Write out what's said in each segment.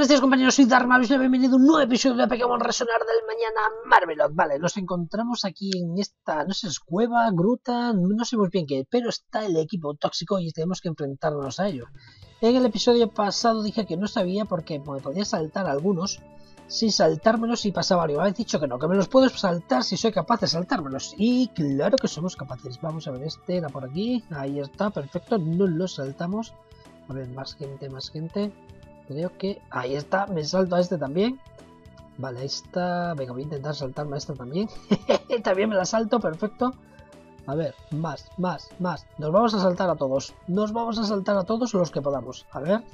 buenos días, compañeros, soy Darmavis, bienvenido a un nuevo episodio de Pokémon Resonar del Mañana Marvelot. Vale, nos encontramos aquí en esta, no sé, es cueva, gruta, no sabemos bien qué, pero está el equipo tóxico y tenemos que enfrentarnos a ello. En el episodio pasado dije que no sabía porque me podía saltar algunos, sin saltármelos y pasaba algo. Habéis dicho que no, que me los puedo saltar si soy capaz de saltármelos. Y claro que somos capaces. Vamos a ver, este era por aquí, ahí está, perfecto, no lo saltamos. A ver, más gente, más gente. Creo que... ahí está, me salto a este también. Vale, ahí está. Venga, voy a intentar saltarme a esta también. También me la salto, perfecto. A ver, más. Nos vamos a saltar a todos. Nos vamos a saltar a todos los que podamos. A ver.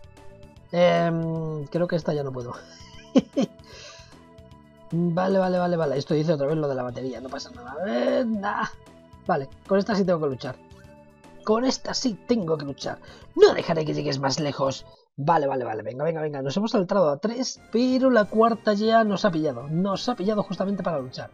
Creo que esta ya no puedo. Vale. Esto dice otra vez lo de la batería. No pasa nada. A ver, nah. Vale, con esta sí tengo que luchar. Con esta sí tengo que luchar. No dejaré que llegues más lejos. Vale. Venga. Nos hemos saltado a 3, pero la cuarta ya nos ha pillado. Nos ha pillado justamente para luchar.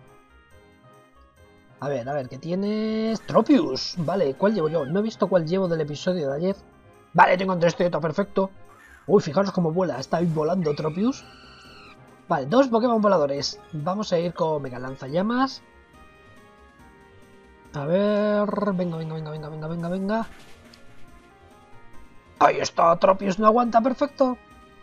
A ver, ¿qué tienes? Tropius. Vale, ¿cuál llevo yo? No he visto cuál llevo del episodio de ayer. Vale, tengo un Trestoyota, perfecto. Uy, fijaros cómo vuela. Está ahí volando Tropius. Vale, 2 Pokémon voladores. Vamos a ir con Mega Lanzallamas. A ver... Venga. Ahí está, Tropius no aguanta, perfecto.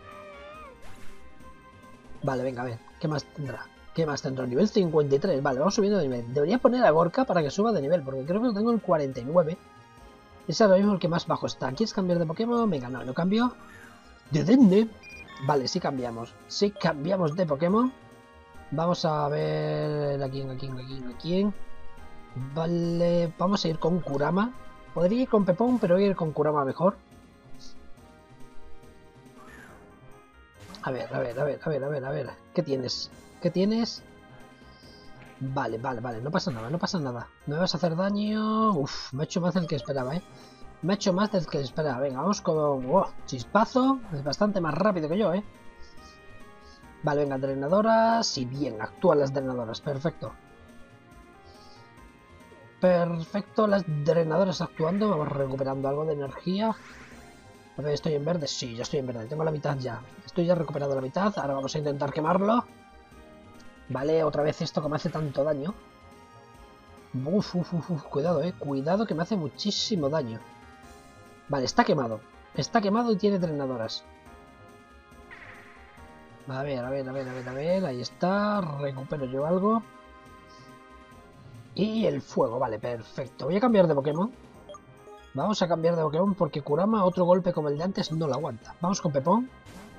Vale, venga, a ver, ¿qué más tendrá? Nivel 53, vale, vamos subiendo de nivel. Debería poner a Gorka para que suba de nivel, porque creo que lo tengo en 49. Es ahora mismo el que más bajo está. ¿Quieres cambiar de Pokémon? Venga, no cambio. De Dende. Vale, sí cambiamos. Sí cambiamos de Pokémon. Vamos a ver... ¿A quién? Vale, vamos a ir con Kurama. Podría ir con Pepón, pero voy a ir con Kurama mejor. A ver. ¿Qué tienes? Vale. No pasa nada. No me vas a hacer daño. Uf, me ha hecho más del que esperaba, Me ha hecho más del que esperaba. Venga, vamos con... oh, Chispazo. Es bastante más rápido que yo, Vale, venga, drenadoras. Y bien, actúan las drenadoras. Perfecto, las drenadoras actuando. Vamos recuperando algo de energía. A ver, ¿estoy en verde? Sí, ya estoy en verde. Tengo la mitad ya. Estoy ya recuperando la mitad. Ahora vamos a intentar quemarlo. Vale, otra vez esto que me hace tanto daño. Uf. Cuidado, Cuidado que me hace muchísimo daño. Vale, está quemado. Está quemado y tiene drenadoras. A ver. Ahí está. Recupero yo algo. Y el fuego. Vale, perfecto. Voy a cambiar de Pokémon. Vamos a cambiar de Pokémon porque Kurama otro golpe como el de antes no lo aguanta. Vamos con Pepón.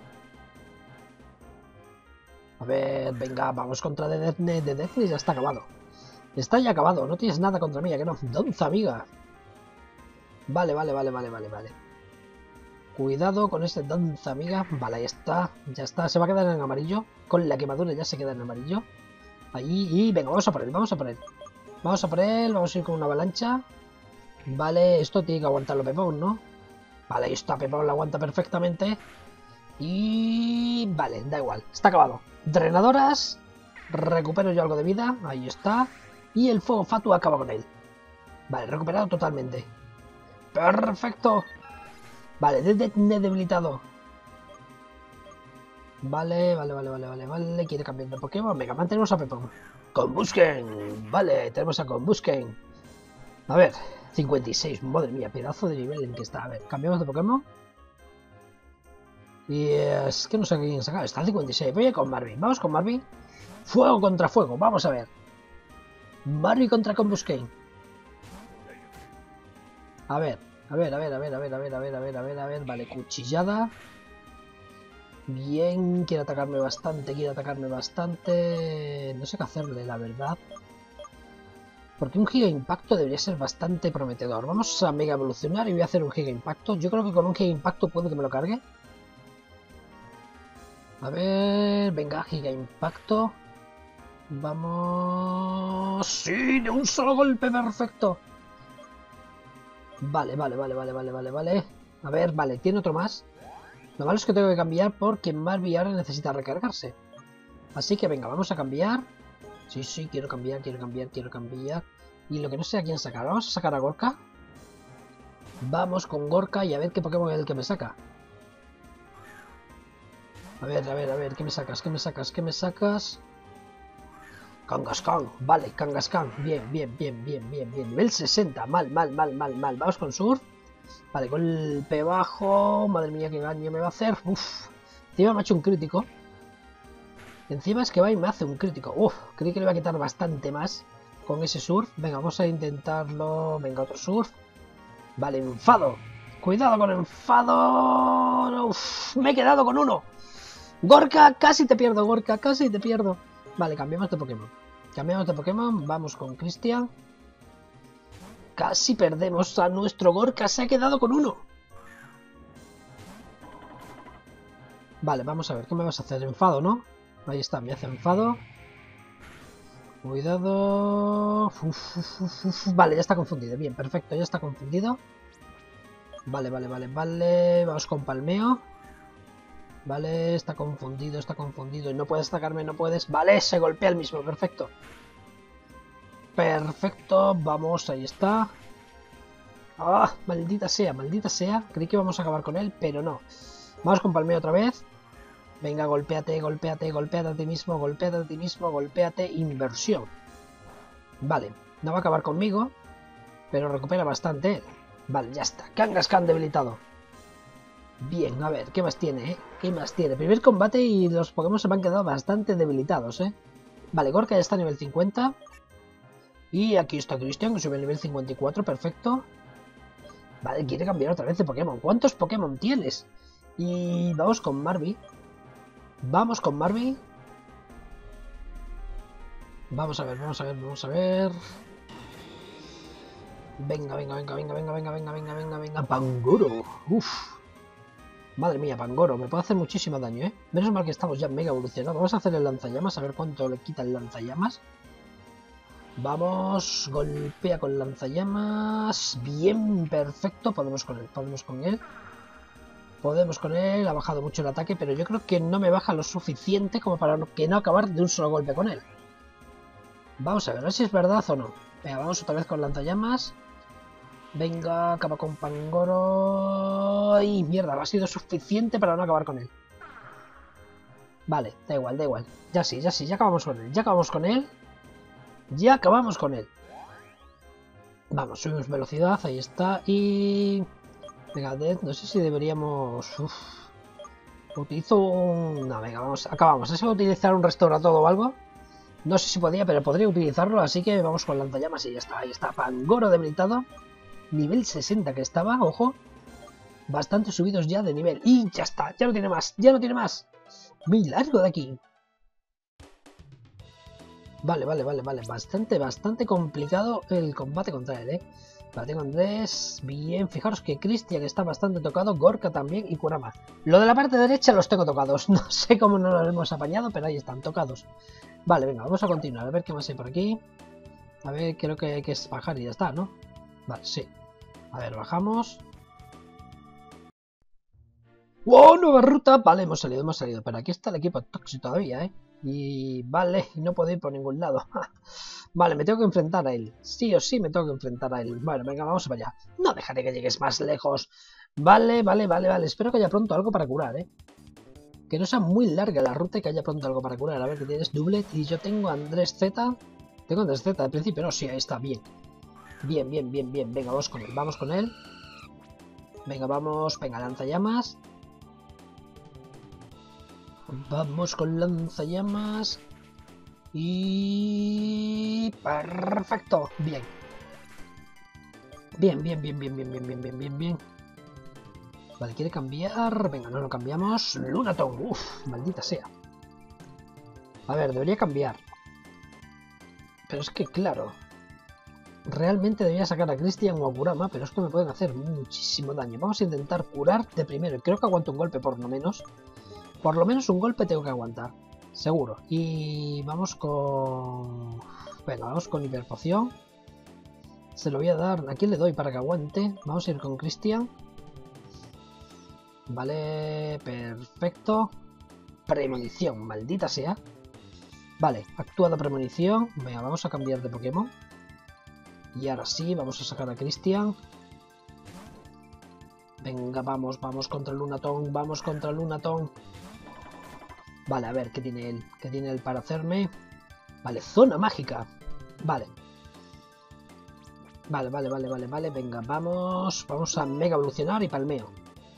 A ver, venga, vamos contra Dedenne. Dedenne ya está acabado. Está ya acabado, no tienes nada contra mí, ¿a que no? Donza, amiga. Vale. Cuidado con este Donza, amiga. Vale, ahí está. Ya está, se va a quedar en amarillo. Con la quemadura ya se queda en amarillo. Ahí, y venga, vamos a por él. Vamos a ir con una avalancha. Vale, esto tiene que aguantarlo Pepón, ¿no? Vale, ahí está, Pepón lo aguanta perfectamente. Y... vale, da igual, está acabado. Drenadoras. Recupero yo algo de vida, ahí está. Y el fuego Fatu acaba con él. Vale, recuperado totalmente. Perfecto. Vale, debilitado. Vale. Quiere cambiar de Pokémon. Venga, mantenemos a Pepón. Combusken. Vale, tenemos a Combusken. A ver, 56. Madre mía, pedazo de nivel en que está. A ver, cambiamos de Pokémon. Y es que no sé a quién sacar. Está a 56. Voy a ir con Marvin. Vamos con Marvin. Fuego contra fuego. Vamos a ver. Marvin contra Combusken. A ver. Vale, cuchillada. Bien, quiere atacarme bastante. No sé qué hacerle, la verdad. Porque un Giga Impacto debería ser bastante prometedor. Vamos a Mega Evolucionar y voy a hacer un Giga Impacto. Yo creo que con un Giga Impacto puedo que me lo cargue. A ver, venga, Giga Impacto. Vamos... ¡sí! ¡De un solo golpe! ¡Perfecto! Vale. A ver, vale, tiene otro más. Lo malo es que tengo que cambiar porque Marvin ahora necesita recargarse. Así que venga, vamos a cambiar. Sí, quiero cambiar. Y lo que no sé a quién sacar. Vamos a sacar a Gorka. Vamos con Gorka y a ver qué Pokémon es el que me saca. A ver, ¿qué me sacas? ¿Qué me sacas? ¿Qué me sacas? Kangaskhan, vale, Kangaskhan, bien. Nivel 60, mal. Vamos con Surf. Vale, golpe bajo. Madre mía, qué daño me va a hacer. Uf, encima me ha hecho un crítico. Encima es que va y me hace un crítico. Uf, creí que le iba a quitar bastante más con ese Surf. Venga, vamos a intentarlo. Venga, otro Surf. Vale, enfado. Cuidado con enfado. Uf, me he quedado con uno. Gorka, casi te pierdo, Gorka, casi te pierdo. Vale, cambiamos de Pokémon. Vamos con Christian. Casi perdemos a nuestro Gorka. Se ha quedado con uno. Vale, vamos a ver. ¿Qué me vas a hacer? Enfado, ¿no? Ahí está, me hace enfado. Cuidado. Vale, ya está confundido. Bien, perfecto, ya está confundido. Vale. Vamos con Palmeo. Vale, está confundido. Y no puedes atacarme, no puedes. Vale, se golpea el mismo, perfecto. Perfecto, vamos, ahí está. ¡Ah! Maldita sea. Creí que íbamos a acabar con él, pero no. Vamos con Palmeo otra vez. Venga, golpéate a ti mismo, golpéate, inversión. Vale, no va a acabar conmigo, pero recupera bastante. Vale, ya está. Kangaskhan debilitado. Bien, a ver, ¿qué más tiene, ¿Qué más tiene? Primer combate y los Pokémon se me han quedado bastante debilitados, Vale, Gorka ya está a nivel 50. Y aquí está Christian, que sube a nivel 54, perfecto. Vale, quiere cambiar otra vez de Pokémon. ¿Cuántos Pokémon tienes? Y vamos con Marby. Vamos a ver. Venga. Pangoro. Uf. Madre mía, Pangoro. Me puede hacer muchísimo daño, Menos mal que estamos ya mega evolucionados. Vamos a hacer el lanzallamas, a ver cuánto le quita el lanzallamas. Vamos. Golpea con lanzallamas. Bien, perfecto. Podemos con él. Ha bajado mucho el ataque, pero yo creo que no me baja lo suficiente como para que no acabar de un solo golpe con él. Vamos a ver si es verdad o no. Venga, vamos otra vez con lanzallamas. Venga, acaba con Pangoro. ¡Ay, mierda! Ha sido suficiente para no acabar con él. Vale, da igual. Ya sí, ya acabamos con él. Vamos, subimos velocidad, ahí está. Y... Venga, no sé si deberíamos... Utilizo un... No, venga, acabamos. ¿Se va a utilizar un restaurador o algo? No sé si podía, pero podría utilizarlo, así que vamos con lanzallamas y ya está. Ahí está, Pangoro debilitado. Nivel 60 que estaba, ojo. Bastante subidos ya de nivel. Y ya está, ya no tiene más. Muy largo de aquí. Vale. Bastante complicado el combate contra él, Vale, tengo 3. Bien, fijaros que Christian está bastante tocado, Gorka también y Kurama. Lo de la parte derecha los tengo tocados. No sé cómo no los hemos apañado, pero ahí están, tocados. Vale, venga, vamos a continuar. A ver qué más hay por aquí. A ver, creo que hay que bajar y ya está, ¿no? Vale, sí. A ver, bajamos. ¡Wow! Nueva ruta. Vale, hemos salido. Pero aquí está el equipo Toxi todavía, Y vale, no puedo ir por ningún lado. Vale, me tengo que enfrentar a él. Sí o sí me tengo que enfrentar a él. Bueno, venga, vamos para allá. No dejaré que llegues más lejos. Vale. Espero que haya pronto algo para curar, Que no sea muy larga la ruta y que haya pronto algo para curar. A ver, que tienes Doublet y yo tengo Andrés Z. Tengo Andrés Z al principio, no, sí, ahí está, bien. Bien. Venga, vamos con él. Venga, lanzallamas. Vamos con lanzallamas. Y... perfecto. Bien. Vale, quiere cambiar. Venga, no lo cambiamos. Lunatone. Uf, maldita sea. A ver, debería cambiar. Pero es que, claro. Realmente debería sacar a Christian o a Kurama, pero esto me pueden hacer muchísimo daño. Vamos a intentar curarte primero. Creo que aguanto un golpe por lo menos. Por lo menos un golpe tengo que aguantar. Seguro. Y vamos con... Venga, vamos con hiperpoción. Se lo voy a dar... ¿A quién le doy para que aguante? Vamos a ir con Christian. Vale, perfecto. Premonición, maldita sea. Vale, actuada premonición. Venga, vamos a cambiar de Pokémon. Y ahora sí, vamos a sacar a Christian. Venga, vamos contra el Lunatone. Vale, a ver, ¿qué tiene él? ¿Qué tiene él para hacerme? Vale, zona mágica. Vale. Vale. Venga, vamos a mega evolucionar y palmeo.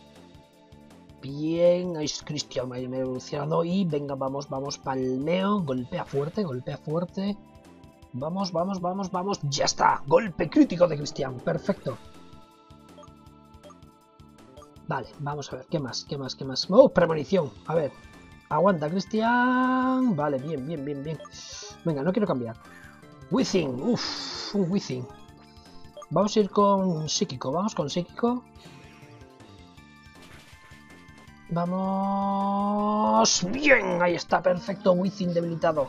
Bien, ahí es Cristian, me ha evolucionado y venga, vamos, palmeo, golpea fuerte. Vamos, ya está, golpe crítico de Cristian, perfecto. Vale, vamos a ver, ¿qué más? Oh, premonición, a ver, aguanta Cristian, vale, bien. Venga, no quiero cambiar. Withing, uff, un Withing. Vamos a ir con psíquico, Vamos... Bien, ahí está, perfecto, Withing debilitado.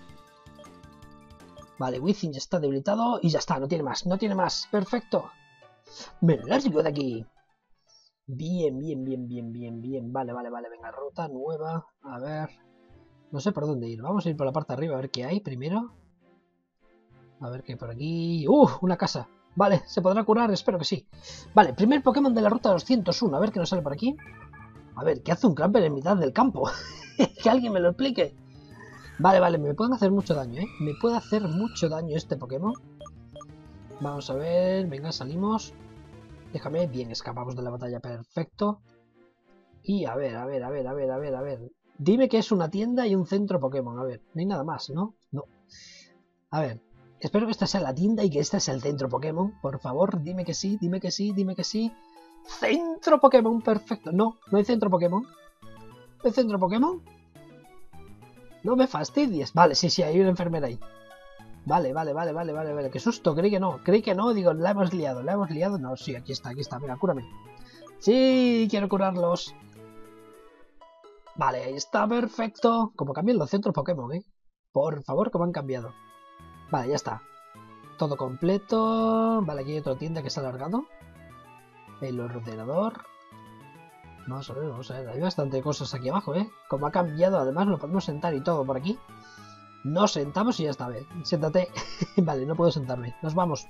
Vale, Withing ya está debilitado y ya está, no tiene más, perfecto. Me largo de aquí. Bien. Vale, venga, ruta nueva, a ver... No sé por dónde ir, vamos a ir por la parte de arriba a ver qué hay primero. A ver qué hay por aquí... Una casa. Vale, ¿se podrá curar? Espero que sí. Vale, primer Pokémon de la ruta 201, a ver qué nos sale por aquí. A ver, ¿qué hace un Clamper en mitad del campo? Que alguien me lo explique. Vale, me pueden hacer mucho daño, ¿eh? Me puede hacer mucho daño este Pokémon. Vamos a ver, venga, salimos. Déjame, bien, escapamos de la batalla, perfecto. Y a ver. Dime que es una tienda y un centro Pokémon, a ver, no hay nada más, ¿no? No. A ver, espero que esta sea la tienda y que este sea el centro Pokémon. Por favor, dime que sí. ¡Centro Pokémon! Perfecto. No hay centro Pokémon. ¿No hay centro Pokémon? No me fastidies. Vale, sí, hay una enfermera ahí. Vale. Qué susto, creí que no. Digo, la hemos liado. No, sí, aquí está. Venga, cúrame. Sí, quiero curarlos. Vale, ahí está, perfecto. Como cambian los centros Pokémon, ¿eh? Por favor, como han cambiado. Vale, ya está. Todo completo. Vale, aquí hay otra tienda que se ha alargado. El ordenador. Vamos a ver. Hay bastante cosas aquí abajo, ¿eh? Como ha cambiado, además nos podemos sentar y todo por aquí. Nos sentamos y ya está, ¿eh? Siéntate. Vale, no puedo sentarme. Nos vamos.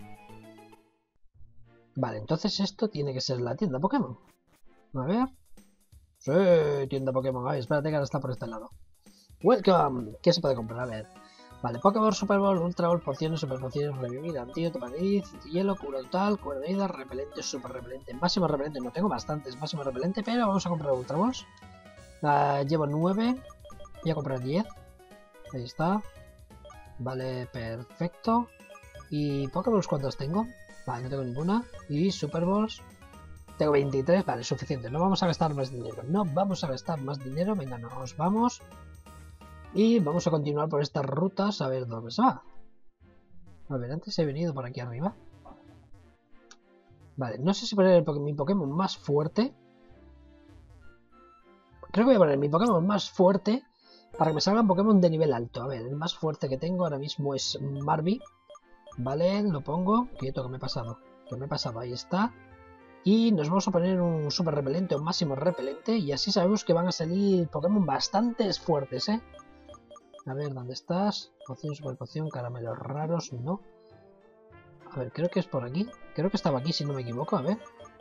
Vale, entonces esto tiene que ser la tienda Pokémon. A ver. Sí, tienda Pokémon. A ver, espérate que ahora está por este lado. Welcome. ¿Qué se puede comprar? A ver. Vale, Pokéball, Super Ball, Ultra Ball, pociones, super pociones, revivir, antídoto, nariz, hielo, cura total, cura de vida, repelente, super repelente. Máximo repelente, no tengo bastantes máximo repelente, pero vamos a comprar Ultra Balls. Llevo 9, voy a comprar 10. Ahí está. Vale, perfecto. ¿Y Pokéballs cuántas tengo? Vale, no tengo ninguna. Y Super Balls. Tengo 23, vale, suficiente. No vamos a gastar más dinero. Venga, nos vamos. Y vamos a continuar por estas rutas a ver dónde se va. A ver, antes he venido por aquí arriba. Vale, no sé si poner mi Pokémon más fuerte. Creo que voy a poner mi Pokémon más fuerte para que me salgan Pokémon de nivel alto. A ver, el más fuerte que tengo ahora mismo es Marby. Vale, lo pongo. Quieto, que me he pasado. Ahí está. Y nos vamos a poner un super repelente, un máximo repelente. Y así sabemos que van a salir Pokémon bastante fuertes, ¿eh? A ver, ¿dónde estás? Poción, super poción, caramelos raros, no. A ver, creo que es por aquí. Creo que estaba aquí, si no me equivoco, a ver.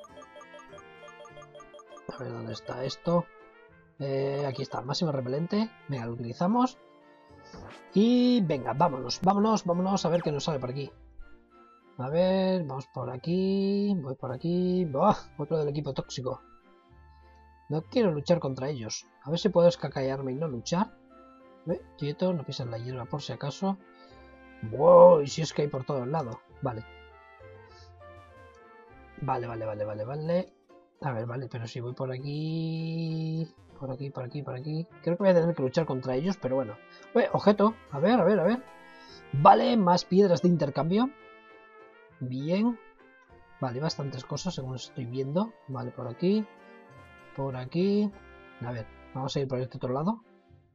A ver, ¿dónde está esto? Aquí está, máximo repelente. Venga, lo utilizamos. Y venga, vámonos a ver qué nos sale por aquí. A ver, vamos por aquí. Voy por aquí. ¡Buah! Otro del equipo tóxico. No quiero luchar contra ellos. A ver si puedo escaquearme y no luchar. Quieto, no pisan la hierba por si acaso. ¡Wow! Y si es que hay por todos lados. Vale. Vale. A ver, vale, pero si voy por aquí... Por aquí. Creo que voy a tener que luchar contra ellos, pero bueno. Objeto. A ver. Vale, más piedras de intercambio. Bien. Vale, bastantes cosas según estoy viendo. Vale, por aquí. A ver, vamos a ir por este otro lado.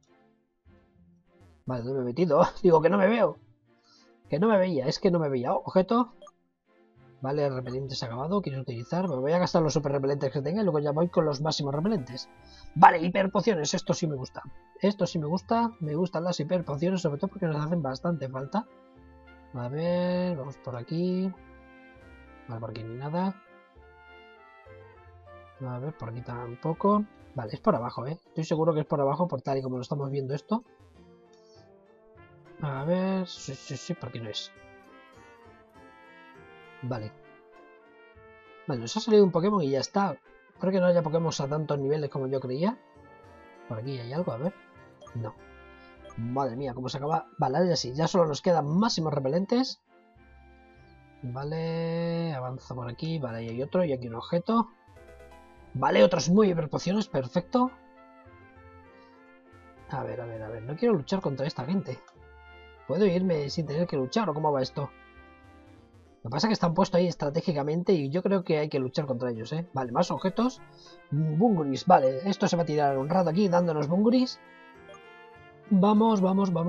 Vale, ¿dónde me he metido? Digo que no me veo. Que no me veía, es que no me veía. Objeto. Vale, repelentes acabado. ¿Quieres utilizar? Me voy a gastar los super repelentes que tenga y luego ya voy con los máximos repelentes. Vale, hiperpociones. Esto sí me gusta. Me gustan las hiperpociones, sobre todo porque nos hacen bastante falta. A ver, vamos por aquí. Vale, por aquí ni nada. A ver, por aquí tampoco. Vale, es por abajo, ¿eh? Estoy seguro que es por abajo por tal y como lo estamos viendo esto. A ver... Sí, ¿por qué no es? Vale. Vale, nos ha salido un Pokémon y ya está. Creo que no haya Pokémon a tantos niveles como yo creía. Por aquí hay algo, a ver. No. Madre mía, cómo se acaba... Vale, ya sí, ya solo nos quedan máximos repelentes. Vale, avanza por aquí. Vale, ahí hay otro y aquí un objeto. Vale, otras muy hiperpociones, perfecto. A ver, no quiero luchar contra esta gente. ¿Puedo irme sin tener que luchar o cómo va esto? Lo que pasa es que están puestos ahí estratégicamente y yo creo que hay que luchar contra ellos, ¿eh? Vale, más objetos. Bunguris, vale, esto se va a tirar un rato aquí dándonos bunguris. Vamos.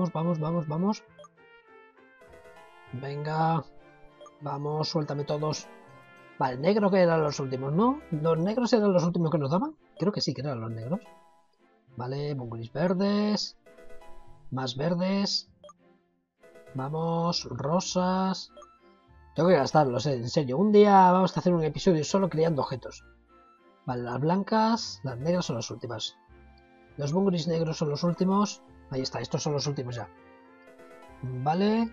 Venga. Vamos, suéltame todos. Vale, negro que eran los últimos, ¿no? ¿Los negros eran los últimos que nos daban? Creo que sí, que eran los negros. Vale, bunguris verdes. Más verdes. Vamos, rosas. Tengo que gastarlos, en serio. Un día vamos a hacer un episodio solo creando objetos. Vale, las blancas, las negras son las últimas. Los bunguris negros son los últimos. Ahí está, estos son los últimos ya. Vale.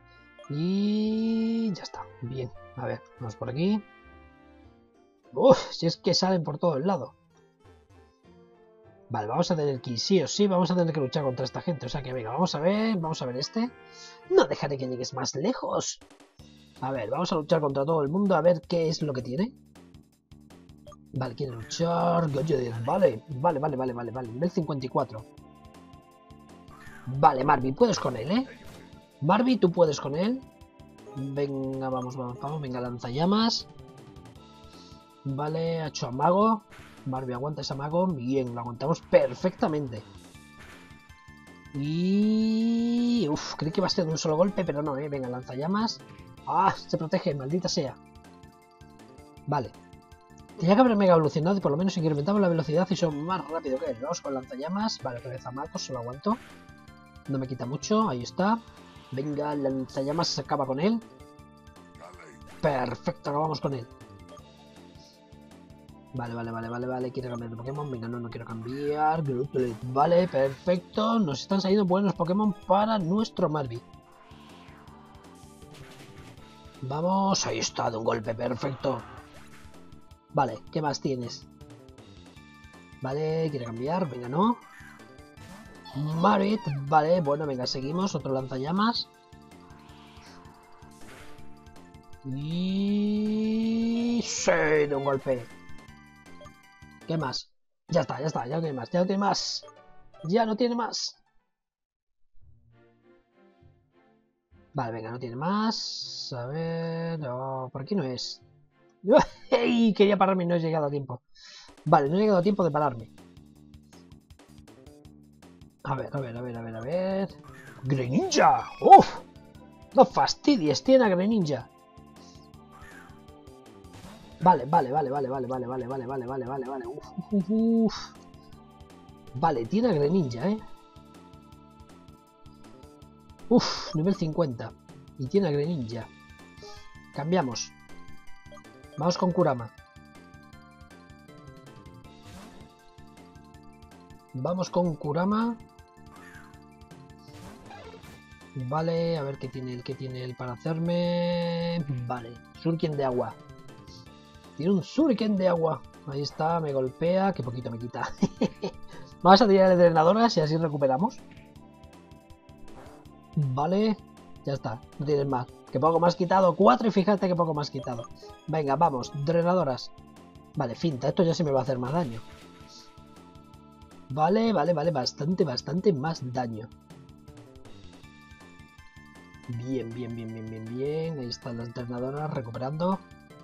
Y ya está. Bien. A ver, vamos por aquí. Uf, si es que salen por todo el lado. Vale, vamos a tener que ir, sí o sí, vamos a tener que luchar contra esta gente. O sea que venga, vamos a ver este. No dejaré que llegues más lejos. A ver, vamos a luchar contra todo el mundo a ver qué es lo que tiene. Vale, quiere luchar. Vale. Nivel 54. Vale, Marby, puedes con él, ¿eh? Marby, tú puedes con él. Venga, vamos. Venga, lanzallamas. Vale, ha hecho a mago. Marby, aguanta ese mago. Bien, lo aguantamos perfectamente. Y... Uf, creí que iba a ser de un solo golpe, pero no, ¿eh? Venga, lanzallamas. ¡Ah! Se protege, maldita sea. Vale. Tenía que haber mega evolucionado y por lo menos incrementamos la velocidad y son más rápido que él. Vamos con lanzallamas. Vale, otra vez a Marcos, se lo aguanto. No me quita mucho, ahí está. Venga, lanzallamas se acaba con él. Perfecto, acabamos con él. Vale, quiero cambiar de Pokémon. Venga, no quiero cambiar. Vale, perfecto. Nos están saliendo buenos Pokémon para nuestro Marby. Vamos, ahí está, de un golpe, perfecto. Vale, ¿qué más tienes? Vale, quiere cambiar, venga, no. Marit, vale, bueno, venga, seguimos, otro lanzallamas. Y... sí, de un golpe. ¿Qué más? Ya está, ya no tiene más, ya no tiene más. Vale, venga, no tiene más. A ver... no, por aquí no es. ¡Ey! Quería pararme y no he llegado a tiempo. Vale, no he llegado a tiempo de pararme. A ver. ¡Greninja! ¡Uf! No fastidies, tiene a Greninja. Vale. Uf. Vale, tiene a Greninja, Uf, nivel 50. Y tiene a Greninja. Cambiamos. Vamos con Kurama. Vamos con Kurama. Vale, a ver qué tiene él para hacerme. Vale, Shuriken de agua. Tiene un Shuriken de agua. Ahí está, me golpea. Qué poquito me quita. Vamos a tirar drenadoras y así recuperamos. Vale, ya está, no tienes más. Que poco más quitado, 4 y fíjate que poco más quitado. Venga, vamos, drenadoras. Vale, finta, esto ya se me va a hacer más daño. Vale, bastante más daño. Bien. Ahí están las drenadoras recuperando.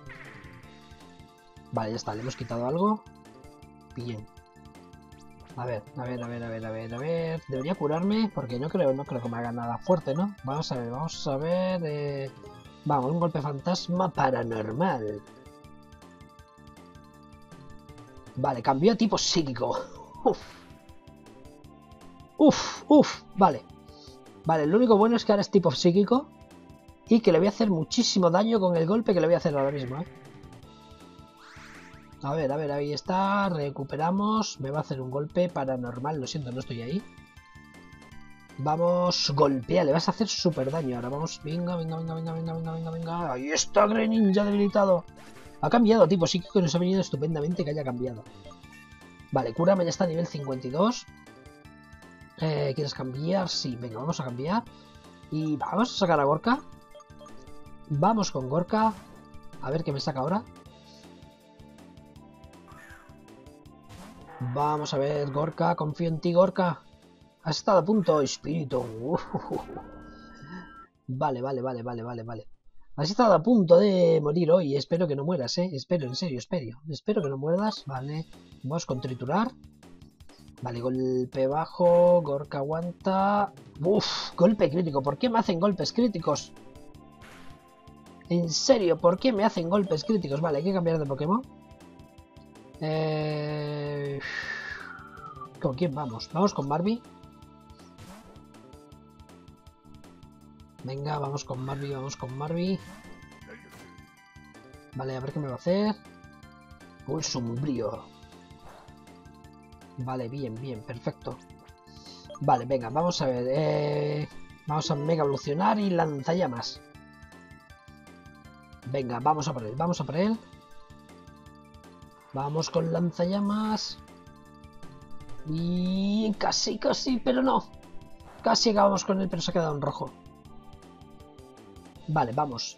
Vale, ya está, le hemos quitado algo. Bien. A ver. Debería curarme porque no creo que me haga nada fuerte, ¿no? Vamos a ver. Vamos, un golpe fantasma paranormal. Vale, cambió a tipo psíquico. Uf, vale. Vale, lo único bueno es que ahora es tipo psíquico y que le voy a hacer muchísimo daño con el golpe que le voy a hacer ahora mismo, A ver, ahí está. Recuperamos. Me va a hacer un golpe paranormal. Lo siento, no estoy ahí. Vamos, golpea. Le vas a hacer súper daño ahora. Vamos, venga, venga, venga, venga, venga, venga, venga, venga. Ahí está, Greninja debilitado. Ha cambiado, tipo psíquico. Nos ha venido estupendamente que haya cambiado. Vale, Kurama ya está a nivel 52. ¿Quieres cambiar? Sí, venga, vamos a cambiar. Y vamos a sacar a Gorka. Vamos con Gorka. A ver qué me saca ahora. Vamos a ver, Gorka. Confío en ti, Gorka. Has estado a punto, espíritu. Vale, vale, vale, vale, vale, vale. Has estado a punto de morir hoy. Espero que no mueras, Espero, en serio, espero. Espero que no mueras. Vale. Vamos con triturar. Vale, golpe bajo. Gorka aguanta. Uf, golpe crítico. ¿Por qué me hacen golpes críticos? En serio, ¿por qué me hacen golpes críticos? Vale, hay que cambiar de Pokémon. ¿Con quién vamos? Vamos con Barbie. Venga, vamos con Barbie, vamos con Barbie. Vale, a ver qué me va a hacer. Pulso umbrío. Vale, bien, bien, perfecto. Vale, venga, vamos a ver. Vamos a mega evolucionar y lanzallamas. Venga, vamos a por él, vamos a por él. Vamos con lanzallamas. Y casi, casi, pero no. Casi acabamos con él, pero se ha quedado en rojo. Vale, vamos.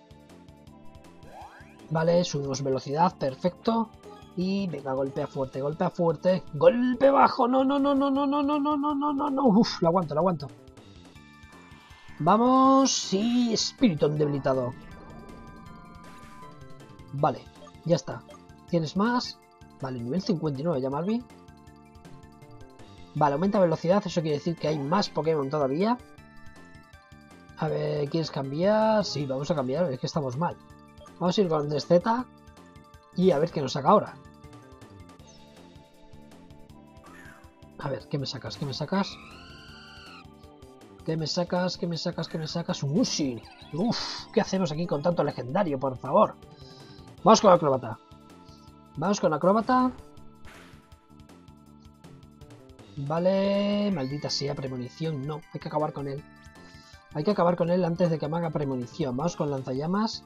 Vale, subimos velocidad, perfecto. Y venga, golpea fuerte, golpea fuerte. Golpe bajo, no, no, no, no, no, no, no, no, no, no, no, no. Uf, lo aguanto, lo aguanto. Vamos, sí, espíritu debilitado. Vale, ya está. ¿Tienes más? Vale, nivel 59 ya, Marvin. Vale, aumenta velocidad, eso quiere decir que hay más Pokémon todavía. A ver, ¿quieres cambiar? Sí, vamos a cambiar, es que estamos mal. Vamos a ir con 3Z y a ver qué nos saca ahora. A ver, ¿qué me sacas? ¿Qué me sacas? ¿Qué me sacas? ¿Qué me sacas? ¿Qué me sacas? Un Ushi. Uff, ¿qué hacemos aquí con tanto legendario, por favor? Vamos con Acróbata. Vamos con Acróbata. Vale, maldita sea, premonición. No, hay que acabar con él. Hay que acabar con él antes de que me haga premonición. Vamos con lanzallamas.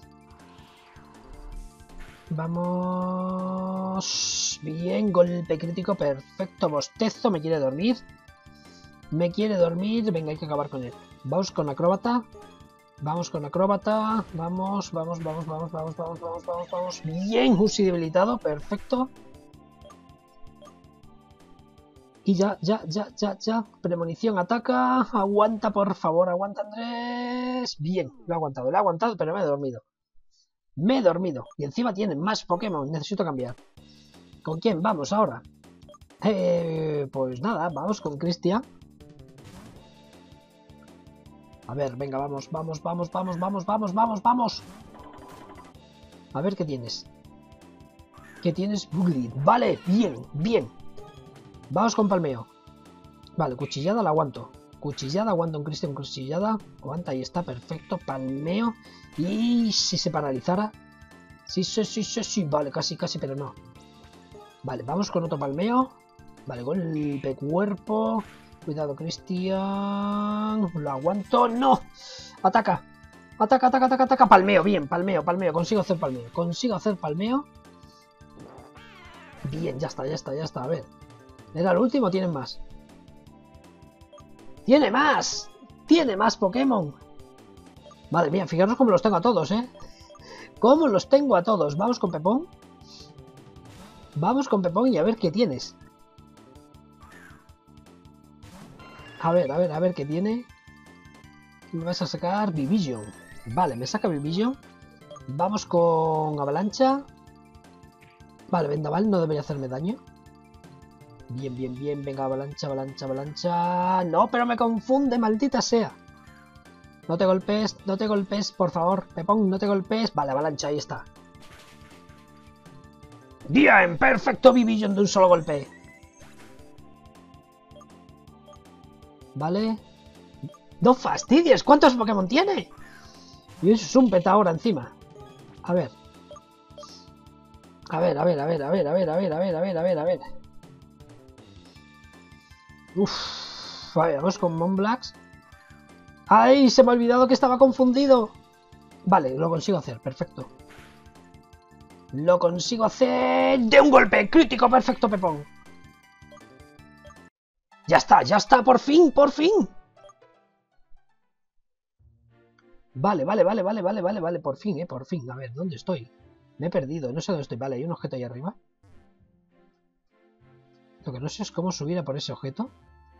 Vamos. Bien, golpe crítico, perfecto. Bostezo, me quiere dormir. Me quiere dormir. Venga, hay que acabar con él. Vamos con Acróbata. Vamos con Acróbata. Vamos, vamos, vamos, vamos, vamos, vamos, vamos, vamos, vamos. Bien, Ushi debilitado, perfecto. Y ya. Premonición ataca. Aguanta, por favor, aguanta, Andrés. Bien, lo he aguantado, pero me he dormido. Me he dormido. Y encima tienen más Pokémon. Necesito cambiar. ¿Con quién vamos ahora? Pues nada, vamos con Cristian. A ver, venga, vamos. A ver qué tienes. ¿Qué tienes? Bugly. Vale, bien, bien. Vamos con Palmeo. Vale, cuchillada la aguanto. Cuchillada, aguanto un Cristian, cuchillada. Aguanta, ahí está, perfecto. Palmeo. Y si se paralizara. Sí. Vale, casi, pero no. Vale, vamos con otro Palmeo. Vale, golpe cuerpo. Cuidado, Cristian. Lo aguanto. ¡No! Ataca. Ataca. Palmeo, bien, palmeo. Consigo hacer palmeo. Bien, ya está. A ver. ¿Era el último? ¿Tienen más? ¡Tiene más! ¡Tiene más Pokémon! Madre mía, fijaros cómo los tengo a todos, ¡Cómo los tengo a todos! Vamos con Pepón. Vamos con Pepón y a ver qué tienes. A ver qué tiene. Me vas a sacar Vivision. Vale, me saca Vivision. Vamos con Avalancha. Vale, Vendaval no debería hacerme daño. Bien. Venga, avalancha. No, pero me confunde, maldita sea. No te golpes, por favor. Pepón, no te golpes. Vale, avalancha, ahí está. Bien, perfecto Vivision de un solo golpe. Vale. ¡No fastidies! ¿Cuántos Pokémon tiene? Y eso es un peta ahora encima. A ver. A ver, a ver, a ver, a ver, a ver, a ver, a ver, a ver, a ver, a ver. Uff, vale, vamos con Moonblacks. ¡Ay! Se me ha olvidado que estaba confundido. Vale, lo consigo hacer, perfecto. Lo consigo hacer de un golpe crítico, perfecto, Pepón. Ya está, por fin, por fin. Vale, vale, vale, vale, vale, vale, vale, por fin, por fin. A ver, ¿dónde estoy? Me he perdido, no sé dónde estoy. Vale, hay un objeto ahí arriba. Lo que no sé es cómo subir a por ese objeto.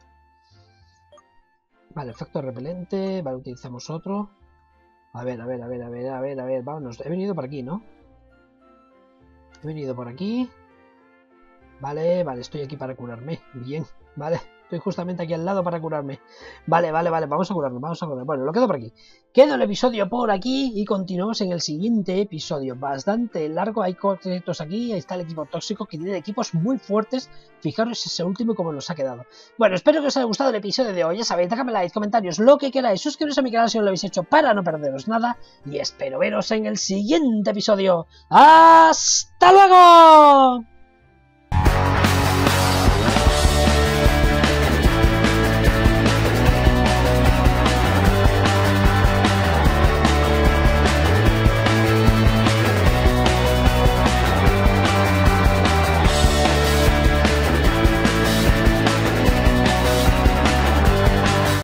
Vale, efecto repelente. Vale, utilizamos otro. A ver, a ver, a ver, a ver, a ver, a ver. Vámonos. He venido por aquí, ¿no? He venido por aquí. Vale, vale, estoy aquí para curarme. Bien, vale. Estoy justamente aquí al lado para curarme. Vale, vale, vale, vamos a curarnos, vamos a curarnos. Bueno, lo quedo por aquí. Quedo el episodio por aquí y continuamos en el siguiente episodio. Bastante largo, hay conciertos aquí. Ahí está el equipo tóxico que tiene equipos muy fuertes. Fijaros ese último cómo nos ha quedado. Bueno, espero que os haya gustado el episodio de hoy. Ya sabéis, dejadme like, comentarios, lo que queráis. Suscribiros a mi canal si no lo habéis hecho para no perderos nada. Y espero veros en el siguiente episodio. ¡Hasta luego!